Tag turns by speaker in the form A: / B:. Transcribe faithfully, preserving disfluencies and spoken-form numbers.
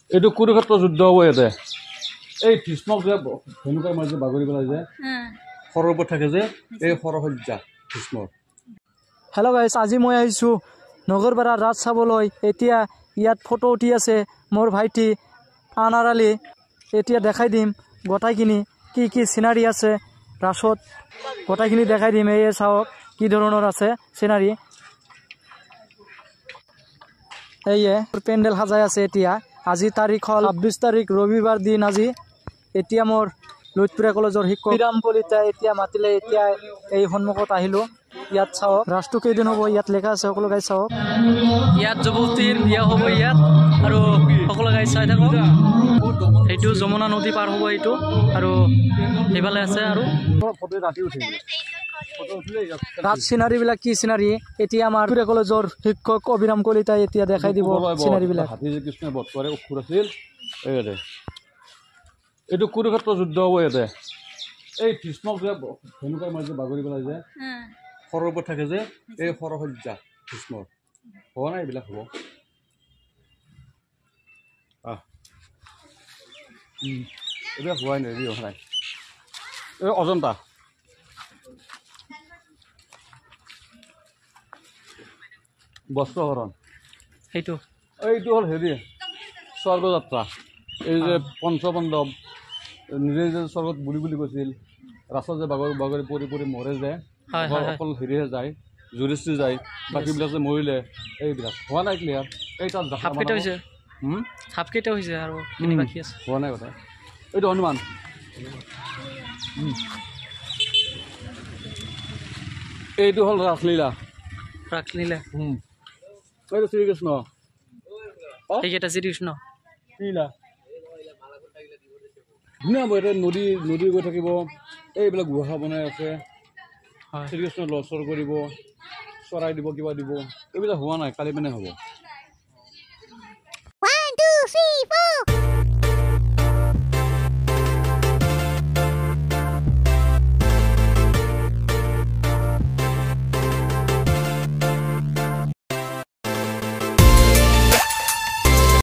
A: এইটো কুৰুক্ষেত্ৰ যুদ্ধ হ'ব ইয়াতে এই ভীষ্মক যে ধনুকাৰ মাৰি যে বাগৰি পেলাই যে সৰৰ ওপৰত থাকে যে এই সৰসজ্জা ভীষ্মৰ।
B: হেল্ল' গাইছ, আজি মই আহিছোঁ নগৰপাৰা ৰাজ চাবলৈ। এতিয়া ইয়াত ফটো উঠি আছে মোৰ ভাইটি আনাৰ আলী। এতিয়া দেখাই দিম গোটাইখিনি কি কি চিনাৰী আছে ৰাসত, গোটাইখিনি দেখাই দিম। এই চাওক কি ধৰণৰ আছে চিনাৰী। এইয়ে পেণ্ডেল সাজাই আছে। এতিয়া আজি তাৰিখ হ'ল ছাব্বিছ তাৰিখ ৰবিবাৰ দিন আজি। এতিয়া মোৰ লুইতপুৰীয়া কলেজৰ শিক্ষক বিৰাম কলিতা এতিয়া মাতিলে। এতিয়া এই সন্মুখত আহিলোঁ। ইয়াত চাওক ৰাসটো কেইদিন হ'ব ইয়াত লেখা আছে, সকলো গাই চাওক। ইয়াত যুৱতীৰ বিয়া হ'ব ইয়াত, আৰু সকলো গাই চাই থাকক। এইটো যমুনা নদী পাৰ হ'ব এইটো, আৰু সেইফালে আছে আৰু ৰাজ চিনাৰীবিলাক কি চিনাৰী এতিয়া আমাৰ কলেজৰ শিক্ষক অবিৰাম কলিতাই এতিয়া দেখাই দিব চিনাৰীবিলাক।
A: হাতী যে কৃষ্ণই বধ কৰে অসুৰ আছিল ইয়াতে। এইটো কুৰুক্ষেত্ৰ যুদ্ধ হ'ব ইয়াতে এই ভীষ্মক যে ধনুকাৰ মাৰি যে বাগৰি পেলাই যে সৰৰ ওপৰত থাকে যে এই সৰসজ্জা ভীষ্মৰ। হোৱা নাই এইবিলাক হ'ব। আহ এইবিলাক হোৱাই নাই, হোৱা নাই। এই অজন্তা বস্ত্ৰহৰণ
B: সেইটো
A: এইটো হ'ল হেৰি স্বৰ্গযাত্ৰা। এই যে পঞ্চপাণ্ডৱ নিজে যে স্বৰ্গত বুলি বুলি কৈছিল, ৰাস্তাত যে বাগৰি বাগৰি পৰি পৰি মৰে যে অকল হেৰিহে যায়, যুধিষ্ঠিৰ যায়, বাকীবিলাক যে মৰিলে এইবিলাক হোৱা নাই ক্লিয়াৰ। এই তাত
B: সাপকেইটা হৈছে সাপকেইটা হৈছে আৰু বাকী আছে,
A: হোৱা নাই কথা। এইটো হনুমান, এইটো হ'ল ৰাসলীলা।
B: ৰাসলীলা
A: এইটো শ্ৰীকৃষ্ণ,
B: এইকেইটা শ্ৰীকৃষ্ণ
A: লীলা। ধুনীয়া হ'ব ইয়াতে। নদী নদী গৈ থাকিব, এইবিলাক গুহা বনাই আছে। শ্ৰীকৃষ্ণ লৰচৰ কৰিব, চৰাই দিব, কিবা দিব, এইবিলাক হোৱা নাই, কালি মানে হ'ব।